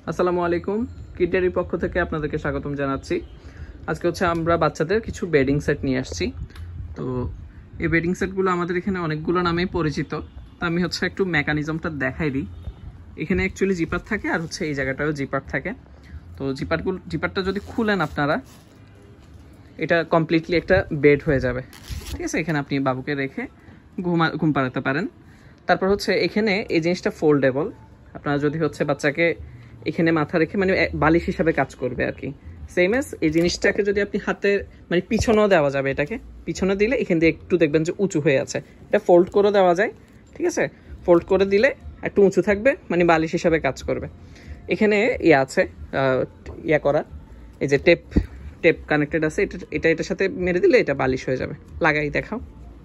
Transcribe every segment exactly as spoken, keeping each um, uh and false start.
আসসালামু আলাইকুম, কিডডারির পক্ষ থেকে আপনাদেরকে স্বাগতম জানাচ্ছি। আজকে হচ্ছে আমরা বাচ্চাদের কিছু বেডিং সেট নিয়ে আসছি। তো এই বেডিং সেটগুলো আমাদের এখানে অনেকগুলো নামেই পরিচিত। তো আমি হচ্ছে একটু মেকানিজমটা দেখাই দিই। এখানে অ্যাকচুয়ালি জিপার থাকে আর হচ্ছে এই জায়গাটাও জিপার থাকে। তো জিপারগুলো জিপারটা যদি খুলেন আপনারা, এটা কমপ্লিটলি একটা বেড হয়ে যাবে। ঠিক আছে, এখানে আপনি বাবুকে রেখে ঘুমা ঘুম পাড়াতে পারেন। তারপর হচ্ছে এখানে এই জিনিসটা ফোল্ডেবল। আপনারা যদি হচ্ছে বাচ্চাকে এখানে মাথা রেখে মানে বালিশ হিসাবে কাজ করবে আর কি। সেম এস এই জিনিসটাকে যদি আপনি হাতে মানে পিছনেও দেওয়া যাবে, এটাকে পিছনে দিলে এখান দিয়ে একটু দেখবেন যে উঁচু হয়ে আছে, এটা ফোল্ড করে দেওয়া যায়। ঠিক আছে, ফোল্ড করে দিলে একটু উঁচু থাকবে, মানে বালিশ হিসাবে কাজ করবে। এখানে ইয়ে আছে ইয়া করা, এই যে টেপ টেপ কানেক্টেড আছে, এটা এটা এটার সাথে মেরে দিলে এটা বালিশ হয়ে যাবে। লাগাই দেখাও।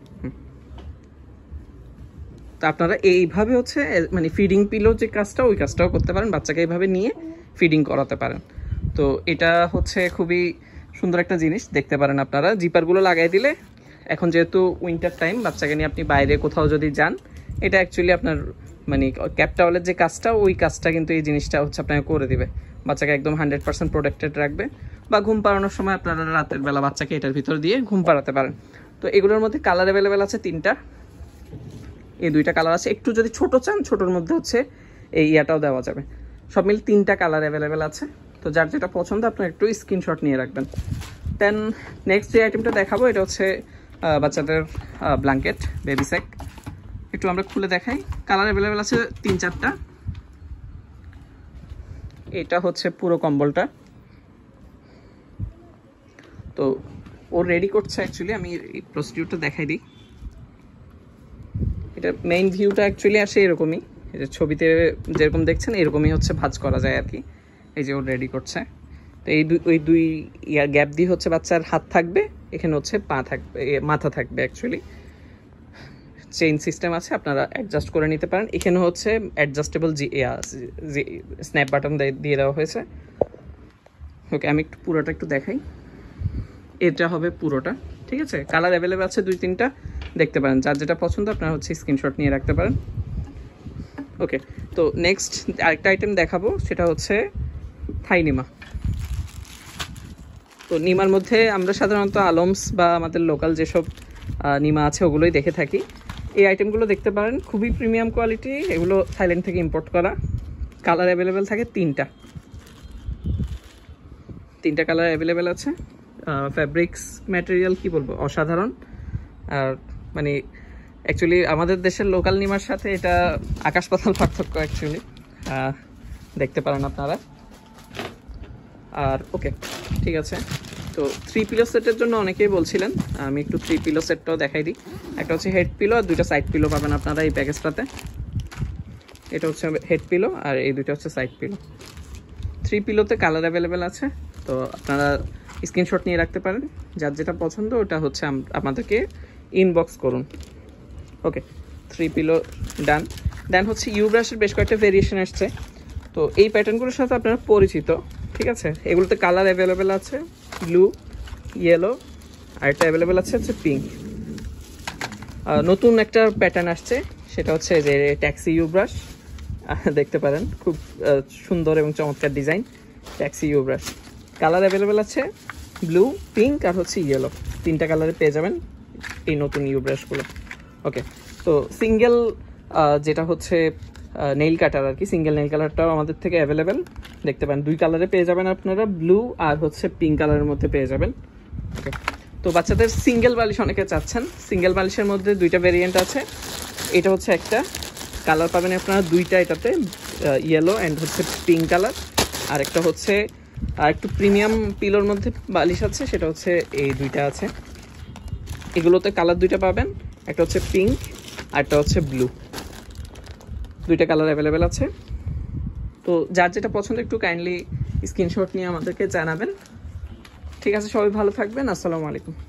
তো আপনারা এইভাবে হচ্ছে মানে ফিডিং পিলো যে কাজটা, ওই কাজটাও করতে পারেন, বাচ্চাকে এইভাবে নিয়ে ফিডিং করাতে পারেন। তো এটা হচ্ছে খুবই সুন্দর একটা জিনিস, দেখতে পারেন আপনারা। জিপারগুলো লাগাই দিলে এখন যেহেতু উইন্টার টাইম, বাচ্চাকে নিয়ে আপনি বাইরে কোথাও যদি যান, এটা অ্যাকচুয়ালি আপনার মানে ক্যাপ টাওয়েলের যে কাজটা, ওই কাজটা কিন্তু এই জিনিসটা হচ্ছে আপনাকে করে দিবে। বাচ্চাকে একদম হান্ড্রেড পার্সেন্ট প্রোটেক্টেড রাখবে। বা ঘুম পাড়ানোর সময় আপনারা রাতের বেলা বাচ্চাকে এটার ভিতর দিয়ে ঘুম পাড়াতে পারেন। তো এগুলোর মধ্যে কালার অ্যাভেলেবেল আছে তিনটা, এই দুইটা কালার আছে। একটু যদি ছোট চান, ছোটোর মধ্যে হচ্ছে এই ইয়াটাও দেওয়া যাবে। সব মিলে তিনটা কালার অ্যাভেলেবেল আছে। তো যার যেটা পছন্দ আপনার একটু স্ক্রিনশট নিয়ে রাখবেন। দেন নেক্সট যে আইটেমটা দেখাবো, এটা হচ্ছে বাচ্চাদের ব্ল্যাঙ্কেট বেবি স্যাক। একটু আমরা খুলে দেখাই। কালার অ্যাভেলেবেল আছে তিন চারটা। এটা হচ্ছে পুরো কম্বলটা। তো ও রেডি করছে অ্যাকচুয়ালি, আমি এই প্রসিডিউরটা দেখাই দিই। এটা মেইন ভিউটা অ্যাকচুয়ালি আসে এরকমই, এই যে ছবিতে যেরকম দেখছেন এরকমই হচ্ছে ভাঁজ করা যায় আর কি। এই যে ও রেডি করছে। তো এই দুই ওই দুই ইয়ার গ্যাপ দিয়ে হচ্ছে বাচ্চার হাত থাকবে, এখানে হচ্ছে পা থাকবে, মাথা থাকবে। অ্যাকচুয়ালি চেইন সিস্টেম আছে, আপনারা অ্যাডজাস্ট করে নিতে পারেন। এখানে হচ্ছে অ্যাডজাস্টেবল জি স্ন্যাপ বাটন দিয়ে দেওয়া হয়েছে। ওকে, আমি একটু পুরোটা একটু দেখাই। এটা হবে পুরোটা। ঠিক আছে, কালার অ্যাভেলেবেল আছে দুই তিনটা, দেখতে পারেন। যার যেটা পছন্দ আপনারা হচ্ছে স্ক্রিনশট নিয়ে রাখতে পারেন। ওকে, তো নেক্সট আরেকটা আইটেম দেখাবো, সেটা হচ্ছে থাই নিমা। তো নিমার মধ্যে আমরা সাধারণত আলমস বা আমাদের লোকাল যেসব নিমা আছে ওগুলোই দেখে থাকি। এই আইটেমগুলো দেখতে পারেন, খুবই প্রিমিয়াম কোয়ালিটি, এগুলো থাইল্যান্ড থেকে ইম্পোর্ট করা। কালার অ্যাভেলেবেল থাকে তিনটা, তিনটা কালার অ্যাভেলেবেল আছে। ফ্যাব্রিক্স ম্যাটেরিয়াল কি বলবো, অসাধারণ। আর মানে অ্যাকচুয়ালি আমাদের দেশের লোকাল নিমার সাথে এটা আকাশ পাতাল পার্থক্য অ্যাকচুয়ালি, দেখতে পারেন আপনারা। আর ওকে, ঠিক আছে। তো থ্রি পিলো সেটের জন্য অনেকেই বলছিলেন, আমি একটু থ্রি পিলো সেটটাও দেখাই দিই। একটা হচ্ছে হেড পিলো আর দুইটা সাইড পিলো পাবেন আপনারা এই প্যাকেজটাতে। এটা হচ্ছে হেড পিলো আর এই দুইটা হচ্ছে সাইড পিলো। থ্রি পিলোতে কালার অ্যাভেলেবেল আছে, তো আপনারা স্ক্রিনশট নিয়ে রাখতে পারেন। যার যেটা পছন্দ ওটা হচ্ছে আপনাদেরকে ইনবক্স করুন। ওকে, থ্রি পিলো ডান। দেন হচ্ছে ইউ ব্রাশের বেশ কয়েকটা ভেরিয়েশন আসছে, তো এই প্যাটার্নগুলোর সাথে আপনারা পরিচিত। ঠিক আছে, এগুলোতে কালার অ্যাভেলেবেল আছে ব্লু, ইয়েলো, আর একটা অ্যাভেলেবেল আছে হচ্ছে পিঙ্ক। নতুন একটা প্যাটার্ন আসছে, সেটা হচ্ছে যে ট্যাক্সি ইউ ব্রাশ, দেখতে পারেন খুব সুন্দর এবং চমৎকার ডিজাইন ট্যাক্সি ইউ ব্রাশ। কালার অ্যাভেলেবেল আছে ব্লু, পিঙ্ক আর হচ্ছে ইয়েলো, তিনটা কালারে পেয়ে যাবেন এই নতুন ইউ ব্রাশগুলো। ওকে, তো সিঙ্গেল যেটা হচ্ছে নেইল কাটার আর কি, সিঙ্গেল নেইল কালারটাও আমাদের থেকে অ্যাভেলেবেল, দেখতে পারেন দুই কালারে পেয়ে যাবেন আপনারা, ব্লু আর হচ্ছে পিঙ্ক কালারের মধ্যে পেয়ে যাবেন। ওকে, তো বাচ্চাদের সিঙ্গেল বালিশ অনেকে চাচ্ছেন, সিঙ্গেল বালিশের মধ্যে দুইটা ভেরিয়েন্ট আছে। এটা হচ্ছে একটা কালার পাবেন আপনারা দুইটা, এটাতে ইয়েলো অ্যান্ড হচ্ছে পিঙ্ক কালার। আর একটা হচ্ছে আর একটু প্রিমিয়াম পিলোর মধ্যে বালিশ আছে, সেটা হচ্ছে এই দুইটা আছে। এগুলোতে কালার দুইটা পাবেন, একটা হচ্ছে পিঙ্ক আর একটা হচ্ছে ব্লু, দুইটা কালার অ্যাভেলেবেল আছে। তো যার যেটা পছন্দ একটু কাইন্ডলি স্ক্রিনশট নিয়ে আমাদেরকে জানাবেন। ঠিক আছে, সবাই ভালো থাকবেন। আসসালামু আলাইকুম।